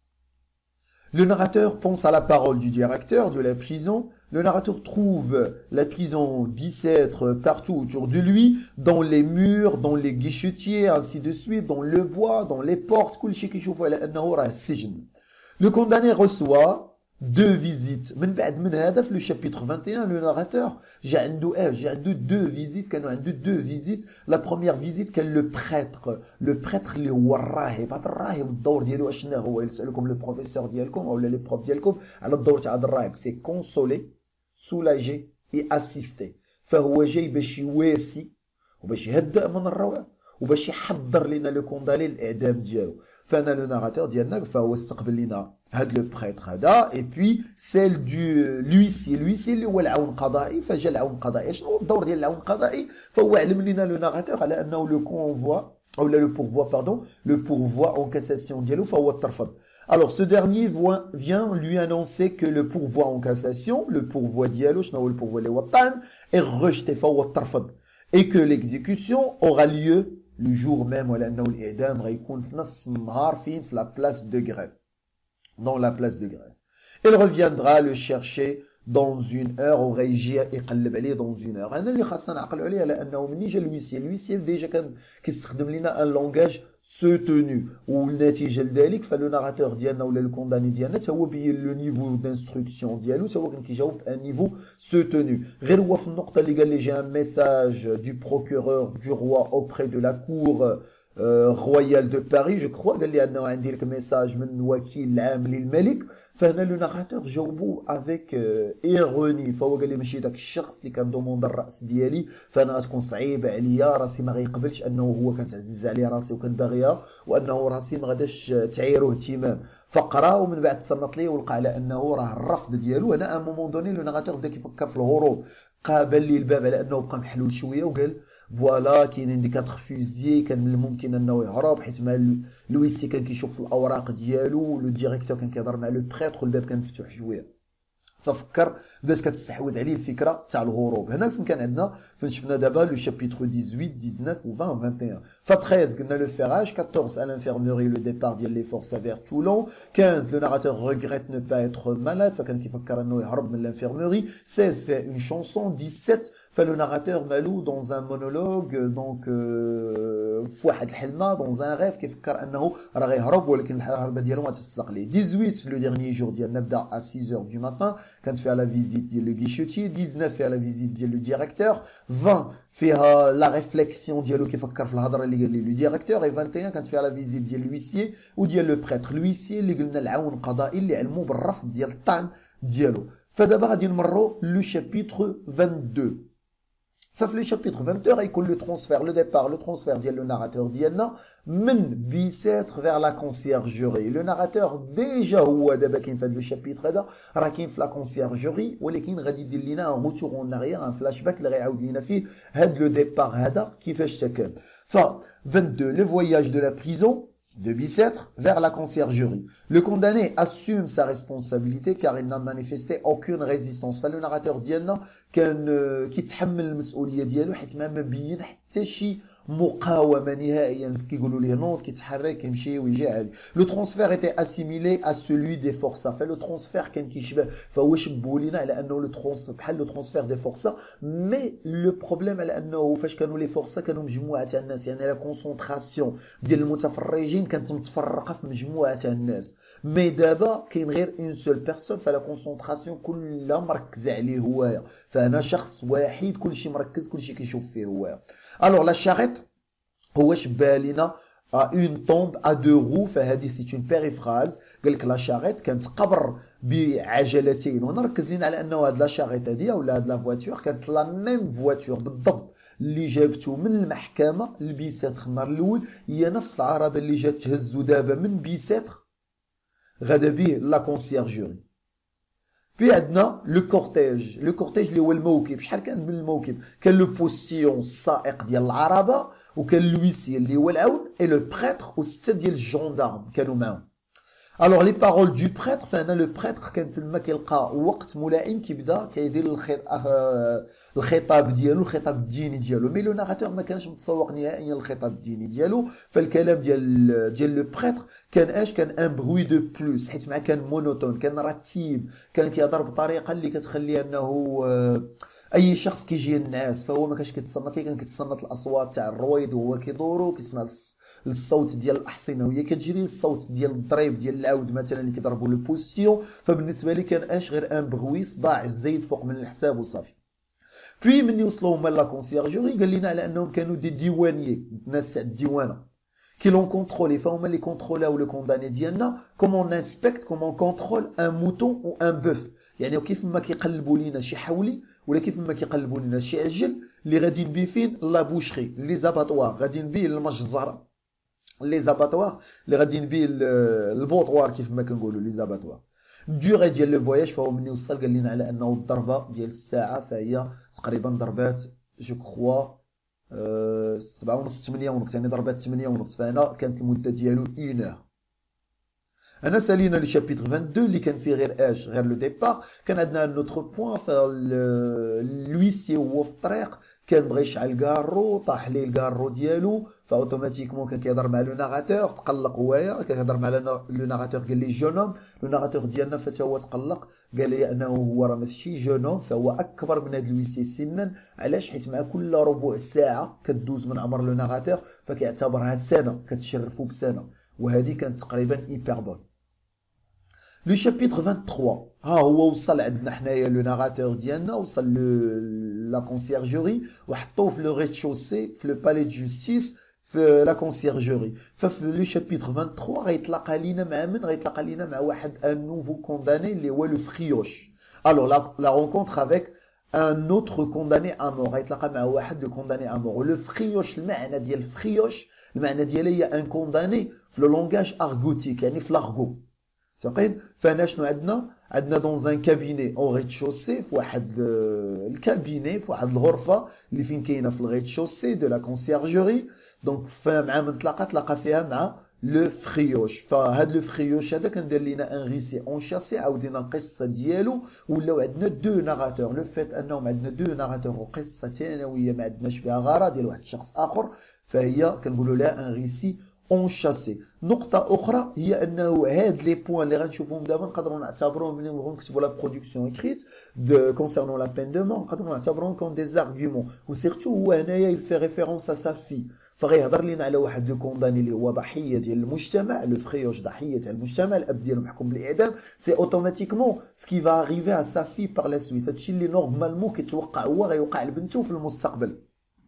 Le narrateur pense à la parole du directeur de la prison. Le narrateur trouve la prison Bicêtre partout autour de lui, dans les murs, dans les guichetiers, ainsi de suite, dans le bois, dans les portes. Le condamné reçoit deux visites. من بعد من هذا في le chapitre vingt et un le narrateur جا عنده اه جا عنده deux visites كانوا عنده deux visites. La première visite كان le prêtre le prêtre اللي هو الراهب هذا الراهب الدور ديالو اشنا هو يسالكم لو بروفيسور ديالكم او لي بروف ديالكم على الدور تاع هذا الراهب سي كونسولي سولاجي اي اسيستي فهو جاي باش يواسي وباش يهدأ من الروع وباش يحضر لنا لو كوندالي الاعدام ديالو فانا لو ناراتور ديالنا فهو استقبل لنا هاد لو بريتر هذا اي بي سيل دو لويسي لويسي اللي هو العون القضائي فجا العون القضائي شنو الدور ديال العون القضائي فهو علم لنا لو ناراتور على انه لو كونفوا او لا لو بورفوا باردون لو بورفوا اون كاساسيون ديالو فهو ترفض Alors, ce dernier vient lui annoncer que le pourvoi en cassation, le pourvoi dialogue, le pourvoi les watan, est rejeté, et que l'exécution aura lieu le jour même, la place de grève, dans la place de grève. Il reviendra le chercher dans une heure au régie يقلب عليه dans une heure. أنا اللي خاصنا نعقلوا عليه على أنه مني جا الويسيل الويسيل ديجا كان كيستخدم لنا ان لونغاج soutenu والنتيجه لذلك فلو ناراتور ديالنا ولا لو كونداني ديالنا تا هو بين لو نيفو دانستركسيون ديالو تا هو كان كيجاوب ان نيفو soutenu غير هو في النقطه اللي قال لي جا ان ميساج دو بروكورور دو روا auprès de la cour رويال دو باري جو كخوا قال لي انه عندي لك ميساج من وكيل العام للملك. فهنا لو ناراتور جاوبو افيك ايروني، فهو قال لي ماشي داك الشخص اللي كان دوموند الراس ديالي، فانا غتكون صعيبه عليا، راسي ما غيقبلش انه هو كان تعزز عليه راسي وكان باغيها، وانه راسي ما غاداش تعيرو اهتمام. فقرا ومن بعد تصنت لي ولقى على انه راه الرفض ديالو. هنا ان مومون دوني لو ناراتور بدا كيفكر في الهروب، قابل لي الباب على انه بقى محلول شويه وقال فوالا كاينين دي كاتر فوزي، كان من الممكن انه يهرب، حيت مع لويسي كان كيشوف في الاوراق ديالو، لو ديريكتور كان كيهضر مع لو بريتر، والباب كان مفتوح شويه. ففكر بدات كتستحوذ عليه الفكره تاع الهروب. هنا فين كان عندنا فين شفنا دابا لو شابيتر ثمانية عشر تسعطاش و عشرين و واحد وعشرين. ف ثلاثة قلنا لو فيراج، أربعطاش à l'infirmerie لو ديبار ديال لي فورس vers Toulon، خمسة لو ناراتور ريغريت نو با اتر مالاد، فكان كيفكر انه يهرب من الانفيرموري. ستة في اون شانسون. سبعة عشر فلو ناراتور مالو دون ان مونولوج دونك في واحد الحلمه دون ان ريف، كيفكر انه راه غيهرب ولكن الهربه ديالو ما تسق ليه. ثمانية عشر لو ديرني جور ديالنا بدا à six heures du matin، كانت فيها لا فيزيت ديال لو غيشوتي. تسعطاش فيها لا فيزيت ديال لو ديريكتور. عشرين فيها لا ريفليكسيون ديالو كيفكر في الهضره اللي قال لي لو ديريكتور. اي واحد وعشرين كانت فيها لا فيزيت ديال لويسيي وديال لو بريتر. لويسيي اللي قلنا العون القضائي اللي علمو بالرفض ديال الطعن ديالو. فدابا غادي نمروا لو شابيتر اثنين وعشرين. ففي لو شابيتر اثنين وعشرين غيكون لو ترونسفير لو ديبار لو ترونسفير ديال لو ناراتور ديالنا من بيسيتر فيغ لا كونسيرجوري. لو ناراتور ديجا هو دابا كاين في هذا لو شابيتر هذا راه كاين في لا كونسيرجوري، ولكن غادي يدير لينا ان روتور اون اريير، ان فلاش باك اللي غيعاود لينا فيه هاد لو ديبار هذا كيفاش تكون. ف اثنين وعشرين لو فواياج دو لا بريزون de Bicêtre vers la conciergerie. Le condamné assume sa responsabilité car il n'a manifesté aucune résistance. فالو ناراتور ديالنا كان كيتحمل المسؤوليه ديالو حيت ما مبين حتى شي مقاومه نهائيا، كيقولوا ليه نوض كيتحرك كيمشي ويجي عادي. لو ترونسفير ايتي اسيميلي ا سولوي دي فورسا. فلو ترونسفير كان كيشبه، فهو شبهوا لينا على انه لو ترونس بحال لو ترونسفير دي فورسا، مي لو بروبليم على انه فاش كانوا لي فورسا كانوا مجموعه تاع الناس، يعني لا كونسونطراسيون ديال المتفرجين كانت متفرقه في مجموعه تاع الناس. مي دابا كاين غير اون سول بيرسون، فلا كونسونطراسيون كلها مركزه عليه هويا، فانا شخص واحد كلشي مركز كلشي كيشوف فيه هويا. الوغ لا شاريت هو شبه لينا اون طومب ا دو رو، فهذه سي اون بيريفراز. قال لك لا شاريت كانت قبر بعجلتين، وهنا ركزين على انه هاد لا شاريت هذه ولا هاد لا فواتور كانت لا ميم فواتور بالضبط اللي جابتو من المحكمه لبيسيتر النهار الاول، هي نفس العربه اللي جات تهزو دابا من بيسيتر غادا به لا كونسيرجوري. بي عندنا لو كورتيج. لو كورتيج اللي هو الموكب. شحال كان من الموكب؟ كان لو بوستيون السائق ديال العربه، وكان لويسي اللي هو العون، اي لو بريتر وسته ديال الجوندارم كانوا معاهم. الوغ لي بارول دو بريتر، فهنا لو بريتر كان فيما كيلقى وقت ملائم كيبدا كيدير الخطاب ديالو، الخطاب الديني ديالو. مي لو ناراتور ما كانش متسوق نهائيا الخطاب الديني ديالو، فالكلام ديال ديال لو بريتر كان اش؟ كان ان بروي دو بلوس، حيت مع كان مونوتون، كان رتيب، كان كيهضر بطريقه اللي كتخلي انه اي شخص كيجي الناس فهو ما كانش كيتصنت، كان كيتصنت الاصوات تاع الرويض وهو كيدورو، كيسمع الصوت ديال الاحصنه وهي كتجري، الصوت ديال الضريب ديال العود مثلا اللي كيضربوا لو بوستيون. فبالنسبه لي كان اش؟ غير ان بغوي صداع زايد فوق من الحساب وصافي. بي من يوصلوا هما لا كونسيرجوري قال لنا على انهم كانوا دي ديوانيي، ناس تاع الديوانه كي لون كونترولي، فهما اللي كونترولاو لو كونداني ديالنا. كومون انسبكت كومون كونترول ان موتون و ان بوف، يعني كيف ما كيقلبوا لينا شي حولي ولا كيف ما كيقلبوا لينا شي عجل اللي غاديين بيه فين لا بوشري، لي زاباتوار غاديين بيه المجزره، لي زاباتوار اللي غاديين بيه البوطوار كيف ما كنقولوا لي زاباتوار. الديوغي ديال لو فواياج فهو من يوصل قال لنا على انه الضربه ديال الساعه فهي تقريبا ضربات جو كخوا أه سبعة ونص ثمانية ونص، يعني ضربات ثمانية ونص، فهنا كانت المده ديالو اون اور. انا سالينا لو شابيتر اثنين وعشرين اللي كان فيه غير اش؟ غير لو ديبار. كان عندنا نوتر بوين فلويسي هو في الطريق كان بغى يشعل كارو، طاح ليه الكارو ديالو، فاوتوماتيكمون كان كيهضر مع لو ناراتور، تقلق هوايا، كيهضر مع لو ناراتور قال ليه جونوم. لو ناراتور ديالنا فتا هو تقلق، قال لي انه هو راه ماشي جونوم، فهو اكبر من هاد لويسي سنا. علاش؟ حيت مع كل ربع ساعه كدوز من عمر لو ناراتور فكيعتبرها سنه، كتشرفو بسنه، وهذه كانت تقريبا ايبربول. لو شابيتر ثلاثة وعشرين ها هو وصل عندنا حنايا لو ناراتور ديالنا، وصل لا كونسيرجوري وحطوه في لو ريتشوسي في لو بالي دو جوستيس في لا كونسيرجوري. ففي لو شابيتر vingt-trois غيتلاقى لينا مع من غيتلاقى لينا مع واحد ان نوفو كونداني اللي هو لو فريوش. الوغ لا لا رونكونتر افيك ان اوتر كونداني ا مور، غيتلاقى مع واحد لو كونداني ا مور. لو فريوش المعنى ديال فريوش المعنى ديالها هي ان كونداني في لو لونغاج ارغوتيك، يعني في لارغو. ساقين فانا شنو عندنا؟ عندنا دون ان كابيني اون ريد شوسي، في واحد الكابيني في واحد الغرفه اللي فين كاينه في الريد شوسي دو لا كونسيرجوري. دونك مع من تلاقى تلاقى فيها مع لو فريوش. فهاد لو فريوش هذا كندير لينا ان ريسي اون شاسي، عاودينا القصه ديالو، ولاو عندنا دو ناراتور. لو فيت انهم عندنا دو ناراتور وقصه ثانويه ما عندناش بها غاره ديال واحد الشخص اخر، فهي كنقولوا لها ان ريسي اون شاسي. نقطة أخرى هي أنه هاد لي بوان اللي غنشوفوهم دابا نقدروا نعتبروهم ملي نبغيو نكتبوا لا برودكسيون إكريت دو كونسيرنون لا بين دو مور، نقدروا نعتبروهم كوم دي زارغيومون. وسيرتو هو هنايا يفي ريفيرونس ا سا في، فغيهضر لينا على واحد لو كونداني اللي هو ضحية ديال المجتمع، لو فريوش ضحية تاع المجتمع، الأب ديالو محكوم بالإعدام. سي أوتوماتيكمون سكي فا أريفي ا سا في باغ لا سويت، هادشي اللي نورمالمون كيتوقع هو غيوقع لبنتو في المستقبل.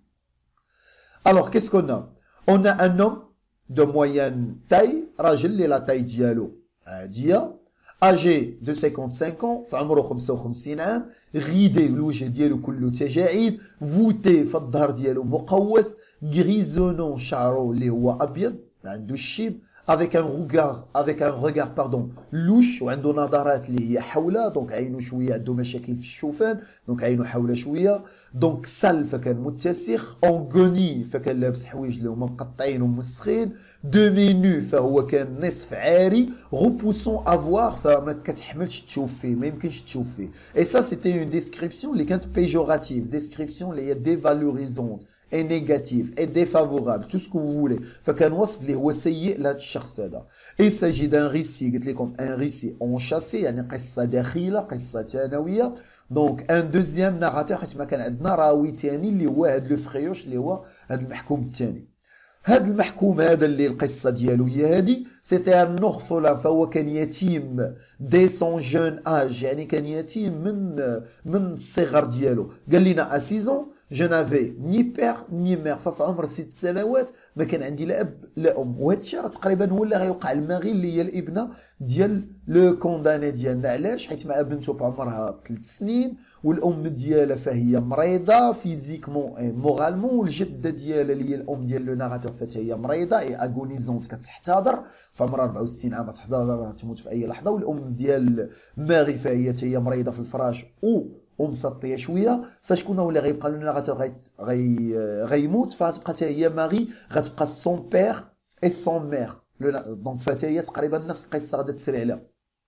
ألوغ كيسكو قلنا؟ أون ا ان هوم de moyenne taille، راجل اللي لا تاي ديالو عاديه، اجي دو cinquante-cinq ans، في عمره خمسة وخمسين عام، غيدي الوجه ديالو كله تجاعيد، فوتي في الظهر ديالو مقوس، غريزونون شعره اللي هو ابيض ما عندوش الشيب، avec un regard avec un regard pardon louche، وعنده نظرات اللي هي حوله، دونك عينو شويه عنده مشاكل في الشوفان، دونك عينو حوله شويه، دونك سال فكان متسخ، اونغوني فكان لابس حوايج اللي هما مقطعين ومسخين، دومي نو فهو كان نصف عاري، غوبوسون افوار فما كتحملش تشوف فيه، ما يمكنش تشوف فيه. اي سا سيتي اون ديسكريبسيون اللي كانت بيجوراتيف، ديسكريبسيون اللي هي ديفالوريزونت et négatif et défavorable, tout ce que vous voulez. فكان وصف اللي هو سيء لهذا الشخص هذا. Il s'agit d'un récit، قلت لكم un récit enchâssé، يعني قصة داخلة، قصة ثانوية. دونك ان دوزيام ناراتور، حيت ما كان عندنا راوي ثاني اللي هو هذا لو فريوش اللي هو هذا المحكوم الثاني. هذا المحكوم هذا اللي القصة ديالو هي هذه، سيتي ان اورفولان، فهو كان يتيم دي سون جون اج، يعني كان يتيم من من الصغر ديالو. قال لنا ا سيزون جو نافي ني بير ني مير، ففي عمر ست سنوات ما كان عندي لا اب لا ام. وهذا الشيء راه تقريبا هو اللي غيوقع لماغي اللي هي الابنه ديال لو كونداني ديالنا. علاش؟ حيت مع بنته في عمرها ثلاث سنين، والام ديالها فهي مريضه فيزيكمون اي مورالمون، والجده ديالها اللي هي الام ديال لو ناراتور فهي هي مريضه اي اغونيزونت كتحتضر في عمرها أربعة وستين عام، تحتضر تموت في اي لحظه. والام ديال ماري فهي هي مريضه في الفراش و ومسطيه شويه. فشكون هو اللي غيبقى لو ناراتور غي غي غيموت؟ فغتبقى حتى هي ماري، غتبقى سون بير اي سون مير. دونك فتا هي تقريبا نفس القصه غادا تسري عليها.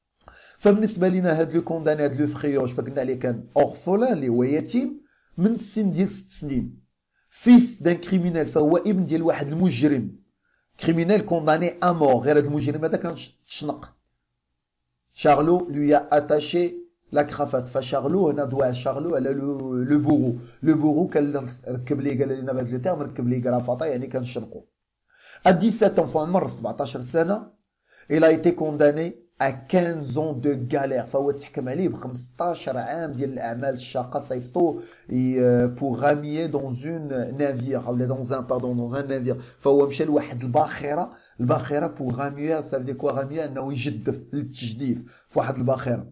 فبالنسبه لينا هاد لو كونداني هاد لو فريوش فقلنا عليه كان اورفولان اللي هو يتيم من السن ديال ست سنين، فيس دان كريمينال فهو ابن ديال واحد المجرم، كريمينال كونداني ا مور. غير هاد المجرم هذا كان تشنق. شارلو لويا اتاشي لا كرافات، فشارلو هنا دوا شارلو على لو بورو. لو بورو كان ركب ليه، قال لنا بهذا لو تيرم ركب ليه كرافطه، يعني كنشنقو. ا سبعطاش ans في عمر سبعطاش سنه، il a été condamné à quinze ans de galère، فهو تحكم عليه ب خمسطاش عام ديال الاعمال الشاقه، صيفطوه pour ramier dans une navire ou dans un pardon dans un navire. فهو مشى لواحد الباخره، الباخره pour ramier ça veut dire quoi ramier؟ انه يجدف للتجديف في واحد الباخره.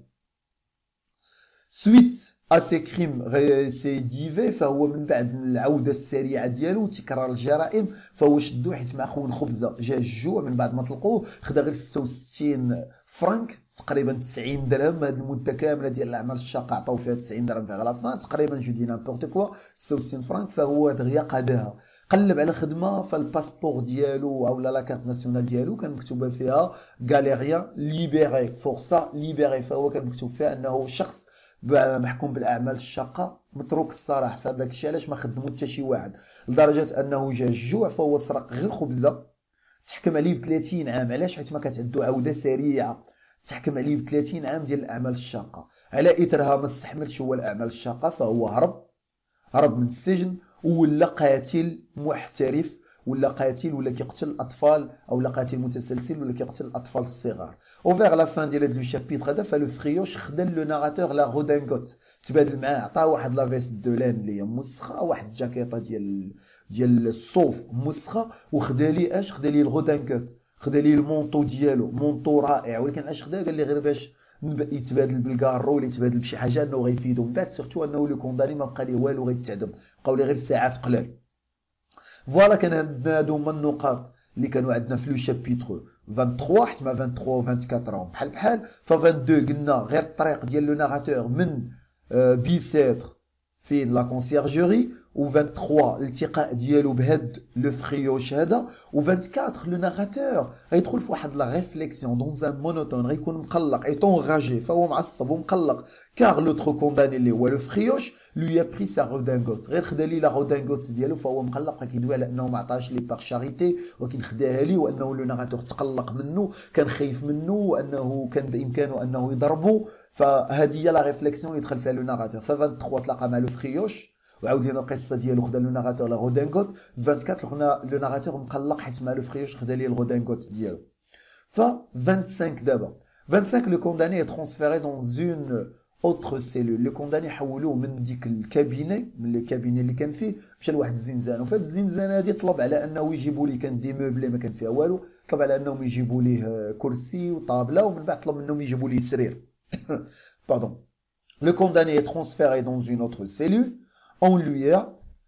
suite à ces crimes récidivés، فهو من بعد العوده السريعه ديالو وتكرار الجرائم، فهو شدوه حيت مع خون خبزه جا الجوع من بعد ما طلقوه، خدا غير ستة وستين فرانك تقريبا تسعين درهم. هذه المده كامله ديال الاعمال الشاقه عطاو فيها تسعين درهم في غلافان تقريبا، جو دي نامبورت كوا ستة وستين فرانك. فهو دغيا قاداها، قلب على خدمه، فالباسبور ديالو او لا كارت ناسيونال ديالو كان مكتوبه فيها غاليريان ليبيري فورسا ليبيري، فهو كان مكتوب فيها انه شخص محكوم بالاعمال الشاقه متروك السراح. فهذاك الشيء علاش ما خدمو حتى شي واحد، لدرجه انه جا الجوع فهو سرق غير خبزه، تحكم عليه ب ثلاثين عام. علاش؟ حيت ما كانت عنده عوده سريعه، تحكم عليه ب ثلاثين عام ديال الاعمال الشاقه. على اثرها ما استحملش هو الاعمال الشاقه، فهو هرب هرب من السجن ولا قاتل محترف، ولا قاتل ولا كيقتل الاطفال، او لا قاتل متسلسل ولا كيقتل الاطفال الصغار. او فيغ لا فان ديال هذا لو شابيتر هذا، فلو فريوش خدا لو ناراتور لا غودانغوت، تبادل معاه، عطاه واحد لا فيست دو لان اللي هي مسخه، واحد الجاكيطه ديال ديال الصوف مسخه وخدا لي اش خدا لي الغودانكوت خدا لي المونطو ديالو مونطو رائع ولكن اش خدا قال لي غير باش يتبادل بالكارو ولا يتبادل بشي حاجه انه غيفيدو من بعد سورتو انه لو كونداني ما بقى ليه والو غيتعدم بقاو ليه غير ساعات قلال فوالا كان عندنا هادو هما النقاط اللي كانوا عندنا في لو شابيتر ثلاثة وعشرين حيت ما ثلاثة وعشرين و أربعة وعشرين راهم بحال بحال ف اثنين وعشرين قلنا غير الطريق ديال لو ناراتور من بيسيتر فين لا كونسيرجوري و ثلاثة وعشرين الالتقاء ديالو بهاد لو فريوش هذا و أربعة وعشرين لو ناراتور غيدخل في واحد لا ريفليكسيون دون ان مونوتون غيكون مقلق ايطون راجي فهو معصب ومقلق كار لوتر كونداني اللي هو لو فريوش لو بري سا رودانغوت غير خدا لي لا رودانغوت ديالو فهو مقلق كيدوي على انه ما عطاش لي باغ شاريتي ولكن خداها لي وانه لو ناراتور تقلق منه كان خايف منه وانه كان بامكانه انه يضربه فهذه هي لا ريفليكسيون اللي دخل فيها لو ناراتور ف ثلاثة وعشرين تلاقى مع لو فريوش وعاود لينا القصه ديالو خدا لو ناراتور لا غودانغوت أربعة وعشرين لقنا لو ناراتور مقلق حيت مع لو فريوش خدا ليه الغودانغوت ديالو ف خمسة وعشرين دابا خمسة وعشرين لو كونداني est transféré dans une autre cellule لو كونداني حولوه من ديك الكابيني من لو كابيني اللي كان فيه مشى لواحد الزنزانه وفي هاد الزنزانه هادي طلب على انه يجيبوا ليه كان دي موبلي ما كان فيها والو طلب على انهم يجيبوا ليه كرسي وطابله ومن بعد طلب منهم يجيبوا ليه سرير pardon le condamné est transféré dans une autre cellule on lui a,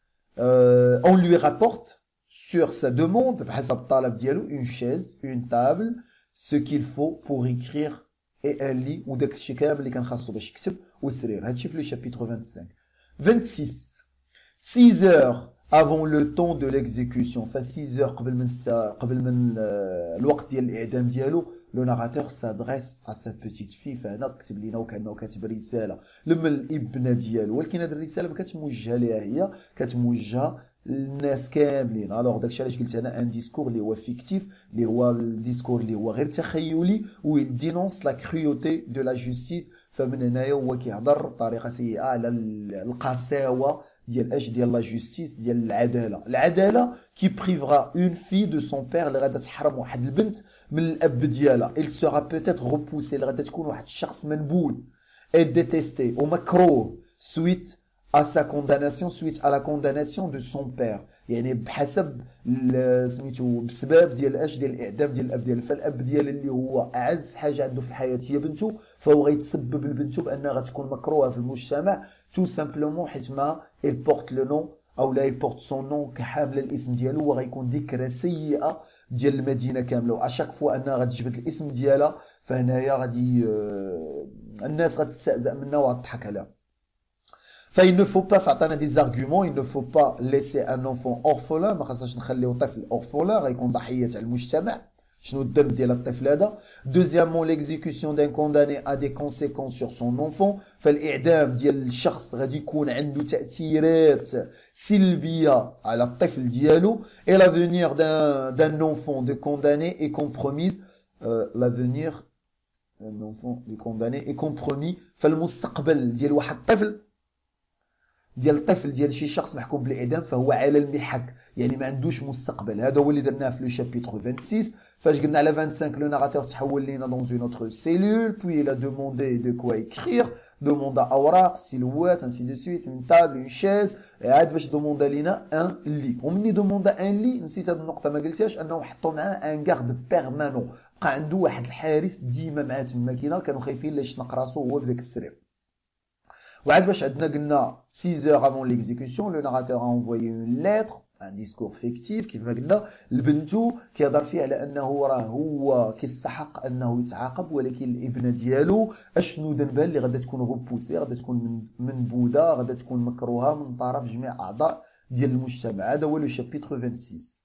euh, on lui rapporte sur sa demande بحسب الطلب ديالو une chaise une table ce qu'il faut pour écrire et un lit وداك الشيء كامل اللي كان خاصو باش يكتب والسرير هادشي في لو شابيتر خمسة وعشرين vingt-six six heures avant le temps de l'exécution ف six heures قبل من قبل من الوقت ديال الاعدام ديالو لو ناراتور سادريس ا سا بوتيت في فهنا كتب لينا وكانه كاتب رساله لما الابنه ديالو ولكن هذه الرساله ما كانتش موجهه ليها هي كانت موجهه للناس كاملين الوغ داكشي علاش قلت انا ان ديسكور اللي هو فيكتيف اللي هو الديسكور اللي هو غير تخيلي و دينونس لا كريوتي دو لا جوستيس فمن هنايا هو كيهضر بطريقه سيئه على القساوه ديال اش ديال لا جوستيس ديال العداله العداله كي بريفرا اون في دو سون بير اللي غادا تحرم واحد البنت من الاب ديالها il sera peut-être repoussé اللي غادا تكون واحد الشخص منبول et détesté ومكروه suite à sa condamnation suite à la condamnation de son père يعني بحسب سميتو بسبب ديال اش ديال الاعدام ديال الاب ديال فالاب ديال اللي هو اعز حاجه عنده في الحياه هي بنته فهو غيتسبب لبنته بانها غتكون مكروهه في المجتمع تو سامبلومون حيت ما il porte le nom او لا il porte son nom كحامل الاسم ديالو وغيكون ذكرى سيئه ديال المدينه كامله واشاك فوا انها غتجبد الاسم ديالها فهنايا غادي الناس غتستهزأ منها وغتضحك عليها فإن ne faut pas فعطانا دي زارغومون il ne faut pas laisser un enfant orphelin ما خاصناش نخليو طفل اورفولان غيكون ضحيه تاع المجتمع شنو الذنب ديال الطفل هذا دوزيامون ليكزيكسيون دان كونداني ا دي كونسيكونس سور سون اونفون فالاعدام ديال الشخص غادي يكون عنده تاثيرات سلبيه على الطفل ديالو اي لافونير دان دان اونفون دو كونداني اي كومبروميز لافونير دان اونفون دو كونداني اي كومبرومي فالمستقبل ديال واحد الطفل ديال الطفل ديال شي شخص محكوم بالاعدام فهو على المحك يعني ما عندوش مستقبل هذا هو اللي درناه في لو شابيتر ستة وعشرين فاش قلنا على خمسة وعشرين لو ناراتور تحول لينا دون اون اوتر سيلول بوي لا دوموندي دو كوا اكرير دوموندا اوراق سيلوات انسي دو سويت اون تابل اون شيز عاد باش دوموندا لينا ان لي ومني دوموندا ان لي نسيت هذه النقطه ما قلتهاش انه حطوا معاه ان غارد بيرمانون بقى عنده واحد الحارس ديما معاه تما كاينه كانوا خايفين لا يشنق راسو هو في ذاك السرير وعاد باش عندنا قلنا six heures avant l'exécution le narrateur a envoyé une lettre un discours fictif كيف ما قلنا لبنتو كيهضر فيه على انه راه هو كيستحق انه يتعاقب ولكن الابنه ديالو اشنو ذنبها اللي غادا تكون غوبوسي غادا تكون منبوذه غادا تكون مكروهه من طرف جميع اعضاء ديال المجتمع هذا هو لو شابيتر ستة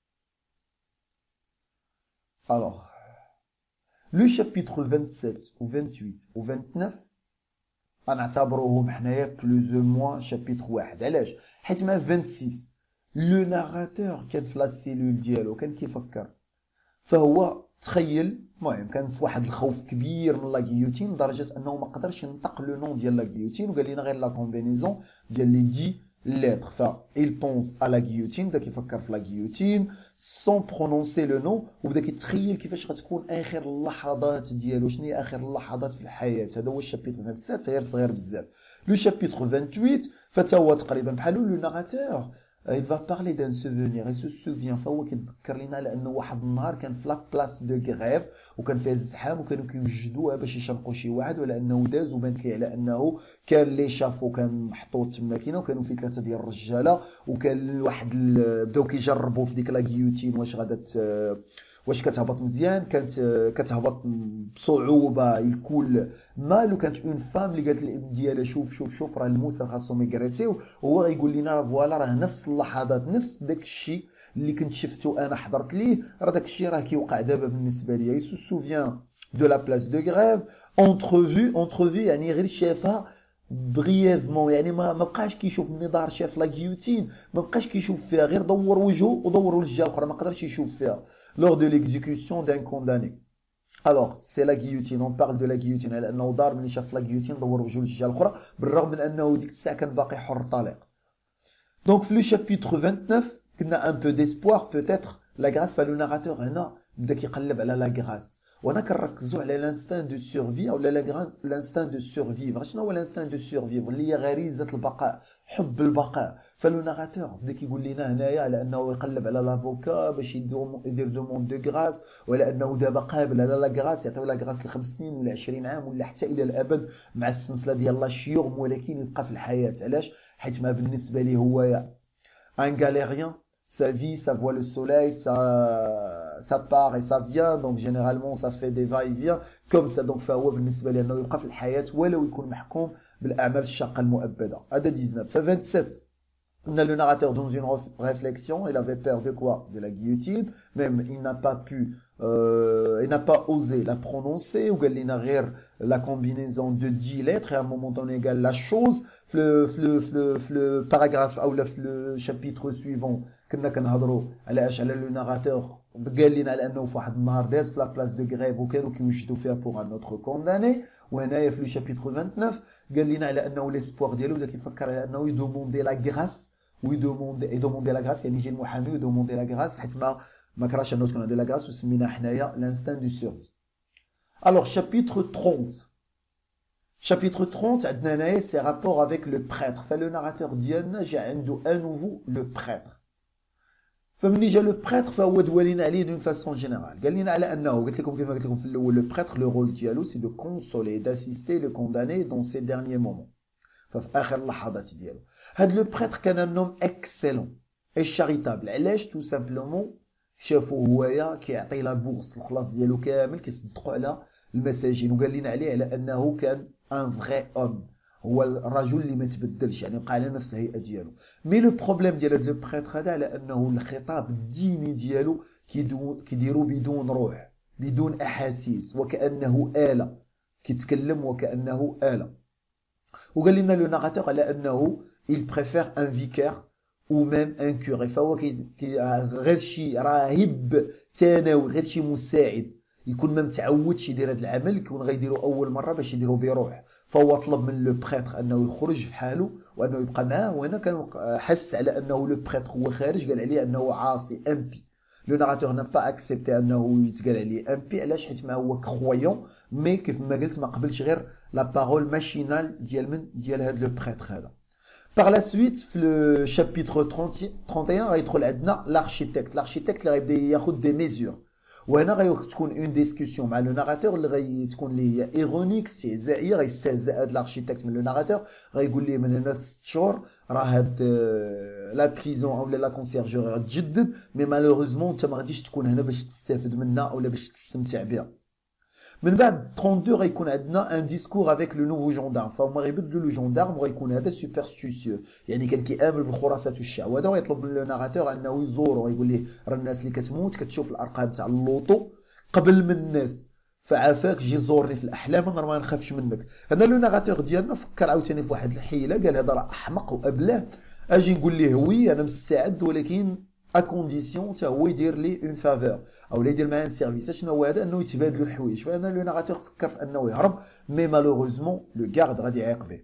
وعشرين alors لو شابيتر سبعة وعشرين و ثمانية و تسعة وعشرين غنعتبروهم حنايا بلوز او موان شابيتر واحد علاش حيت مع ستة وعشرين لو ناراتور كان في لا سيلول ديالو كان كيفكر فهو تخيل المهم كان في واحد الخوف كبير من لا غيوتين لدرجه انه ما قدرش ينطق لو نون ديال لا غيوتين وقال لنا غير لا كومبينيزون ديال لي دي lettre ف il pense à la guillotine بدا كيفكر في لا غيوتين sans prononcer le nom وبدا كيتخيل كيفاش غتكون اخر اللحظات ديالو شنو هي اخر اللحظات في الحياه هذا هو الشابيتر ستة غير صغير بزاف لو شابيتر ثمانية وعشرين فتا هو تقريبا بحالو لو ناراتور il va parler d'un souvenir. Il se souvient فهو كيتذكر لنا على انه واحد النهار كان في لا بلاص دو غريف وكان فيها الزحام وكانوا كيوجدوها باش يشنقوا شي واحد ولا انه داز وبانت ليه على انه كان لي شافو كان محطوط تما كاينه وكانوا فيه ثلاثه ديال الرجاله وكان واحد بداو كيجربوا في ديك لا غيوتين واش غادا واش كتهبط مزيان كانت كتهبط بصعوبه الكل مالو كانت اون فام اللي قالت للابن ديالها شوف شوف شوف راه الموسى خاصهم يكريسيو وهو غيقول لنا راه فوالا راه نفس اللحظات نفس داك الشيء اللي كنت شفتو انا حضرت ليه راه داك الشيء راه كيوقع دابا بالنسبه ليا يسو سوفيان دو لا بلاص دو غريف اونترفو اونترفو يعني غير شافها بريفمون يعني ما ما بقاش كيشوف النضار شاف لا غيوتين ما بقاش كيشوف فيها غير دور وجهه ودور الجهه الاخرى ما قدرش يشوف فيها lors de l'exécution d'un condamné. Alors, c'est la guillotine, on parle de la guillotine, لأنه دار ملي شاف la guillotine دور وجهه للجهة الأخرى بالرغم من أنه ديك الساعة كان باقي حر الطليق. Donc, في le chapitre vingt-neuf, كنا un peu d'espoir peut-être, la grâce فالو narrateur هنا بدا كيقلب على la grâce. وأنا كنركزوا على l'instinct de survie ولا l'instinct de survivre. شنو هو l'instinct de survivre؟ اللي هي غريزة البقاء، حب البقاء. فلو ناراتور بدا كيقول لنا هنايا على انه يقلب على لافوكا باش يدير دوموند دو غراس ولا انه دابا قابل على لا غراس يعطيو لا غراس لخمس سنين ولا عشرين عام ولا حتى الى الابد مع السلسله ديال لا شيوغم ولكن يبقى في الحياه. علاش؟ حيت ما بالنسبه ليه هو ان غاليريان sa vie, ça voit le soleil, ça, ça part et ça vient, donc généralement ça fait des va-et-vient comme ça. donc فهو بالنسبة لي أنه يبقى في الحياة ولو يكون محكوم بالأعمال الشاقة المؤبدة. هذا dix-neuf. vingt-sept. On a le narrateur dans une réflexion, il avait peur de quoi? De la guillotine, même il n'a pas pu, euh, il n'a pas osé la prononcer, ou il la combinaison de dix lettres, et à un moment donné égale la chose, le, le, le, le paragraphe, ou le chapitre suivant, كنا كنهضروا على اش على لو ناراتور قال لنا على انه في واحد النهار داز في لا بلاص دو غريف وكانوا كيوجدوا فيها بوغ ان اوتر كونداني وهنايا في لو شابيتر vingt-neuf قال لنا على انه ليسبوار ديالو بدا كيفكر على انه يدوموندي لا غراس ويدوموندي يدوموندي لا غراس يعني يجي المحامي ويدوموندي لا غراس حيت ما ما كراش انه تكون عنده لا غراس وسمينا حنايا لانستان دو سيرفي. الوغ شابيتر ثلاثين شابيتر ثلاثين عندنا هنايا سي رابور افيك لو بريتر فلو ناراتور ديالنا جا عنده انوفو لو بريتر. فملي جا لو بريتر فهو دوالينا عليه دون فاسون جينيرال قال لنا على انه قلت لكم كيف قلت لكم في الاول لو بريتر لو رول ديالو سي دو كونسولي داسيستي لو كونداني دون سي ديرنيي مومون ففي اخر اللحظات ديالو. هاد لو بريتر كان ان نوم اكسيلون اي شاريتابل. علاش؟ تو سامبلومون شافوه هويا كيعطي لا بورس الخلاص ديالو كامل كيصدقوا على المساجين وقال لنا عليه على انه كان ان فري اوم هو الرجل اللي ما تبدلش يعني بقى على نفس الهيئه ديالو. مي لو بروبليم ديال هذا لو بريتر هذا على انه الخطاب الديني ديالو كيديروا بدون روح بدون احاسيس وكانه آلة كيتكلم وكانه آلة. وقال لنا لو ناراتور على انه il préfère un vicaire ou même un curé فهو كي غير شي راهب ثانوي غير شي مساعد يكون ما متعودش يدير هذا العمل يكون غيديروا اول مره باش يديروا بروح. فهو طلب من لو بريتر انه يخرج في حاله وانه يبقى معاه. وهنا كان حس على انه لو بريتر هو خارج قال عليه انه عاصي امبي. لو ناراتور نا با اكسبتي انه يتقال عليه امبي. علاش؟ حيت ما هو كرويون مي كيف ما قلت ما قبلش غير لا بارول ماشينال ديال من ديال هذا لو بريتر هذا. Par la suite في le chapitre trente et un غيدخل عندنا l'architecte. l'architecte اللي غيبدا ياخذ دي ميزور وهنا غتكون اون ديسكوسيون مع لو ناراتور اللي غتكون اللي هي ايرونيك استهزائيه غيستهزأ هذا الاركيتكت من لو ناراتور غيقول ليه من هنا ست شهور راه هاد لا بريزون اولا لا كونسيرجوري غتجدد مي مالوروزمون انت ما غاديش تكون هنا باش تستافد منها اولا باش تستمتع بها. من بعد اثنين وثلاثين غيكون عندنا ان ديسكور افيك لو نوفو جوندارم فهما غيبدلوا لو جوندارم وغيكون هذا سوبرستيسيو يعني كان كيامن بالخرافات والشعوذه ويطلب من لو ناراتور انه يزورو ويقول ليه راه الناس اللي كتموت كتشوف الارقام تاع اللوطو قبل من الناس فعافاك جي زورني في الاحلام انا ما نخافش منك. هذا لو ناراتور ديالنا فكر عاوتاني في واحد الحيله قال هذا راه احمق وابلاه اجي نقول ليه وي انا مستعد ولكن ا كونديسيون حتى هو يدير لي اون فافور او يدير معاه ان سيرفيس. شنو هو هذا؟ انه يتبادلوا الحوايج. فانا لو ناراتور فكر في انه يهرب مي مالوروزمون لو غارد غادي يعاقبه.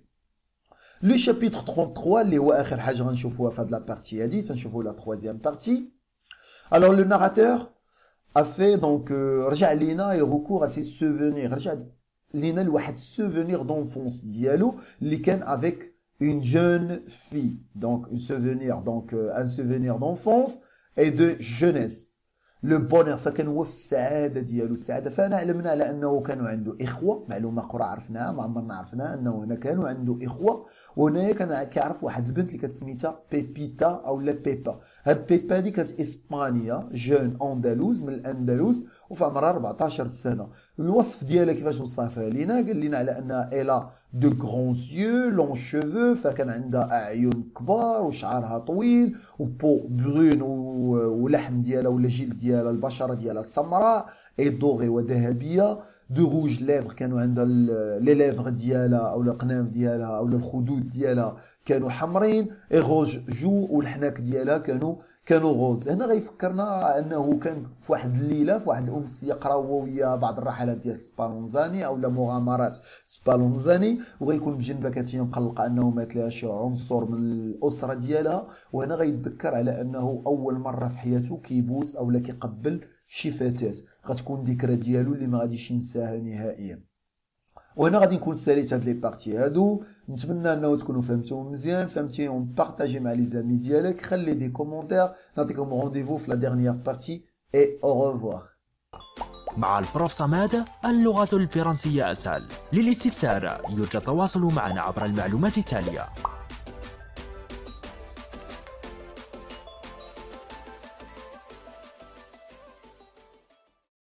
لو شابيتر ثلاثة وثلاثين اللي هو اخر حاجه غنشوفوها في هاد لا بارتي هادي تنشوفوا لا ترويزيام بارتي. الوغ لو ناراتور ا في دونك رجع لينا الريكور ا سي سوفونير رجع لينا لواحد السوفونير دونفونس ديالو اللي كان افيك une jeune fille. Donc, un souvenir, donc, euh, un souvenir d'enfance et de jeunesse. لو بونيغ فكان هو في السعاده ديالو السعاده فانا علمنا على انه كانوا عنده اخوه معلومه اخرى عرفناها ما عمرنا عرفنا انه هنا كانوا عنده اخوه وهنايا كان كيعرف واحد البنت اللي كتسميتها بيبيتا او لا بيبا هاد بيبا دي كانت اسبانيه جون اندلوز من الاندلس وفي عمرها أربعطاش سنه الوصف ديالها كيفاش وصفها لينا قال لنا على انها الا دو غران يو لون شوفو فكان عندها اعين كبار وشعرها طويل وبو برون ولحم ديالها ولا جلد ديالها البشره ديالها سمراء اي دوغي وذهبيه دو روج ليفر كانوا عندها لي ليفر ديالها او القنام ديالها او الخدود ديالها كانوا حمرين اي روج جو والحناك ديالها كانوا كانوا غوز. هنا غيفكرنا انه كان في واحد الليله في واحد الامسيه قراو هو وياه بعض الرحلات ديال سبالونزاني او لا مغامرات سبالونزاني وغيكون بجنبها كاتيه مقلقه انه مات لها شي عنصر من الاسره ديالها وهنا غيتذكر على انه اول مره في حياته كيبوس او لا كيقبل شي فتاه غتكون ذكرى ديالو اللي ما غاديش ينساها نهائيا. وهنا غادي نكون ساليت هاد لي بارتي هادو نتمنى انه تكونوا فهمتوهم مزيان فهمتيهم بارطاجي مع لي زامي ديالك خلي دي كومونتير نعطيكم رونديفو في لا ديرنيير بارتي اي او ريفوار. مع البروف صماد اللغة الفرنسية أسهل. للاستفسار يرجى التواصل معنا عبر المعلومات التالية.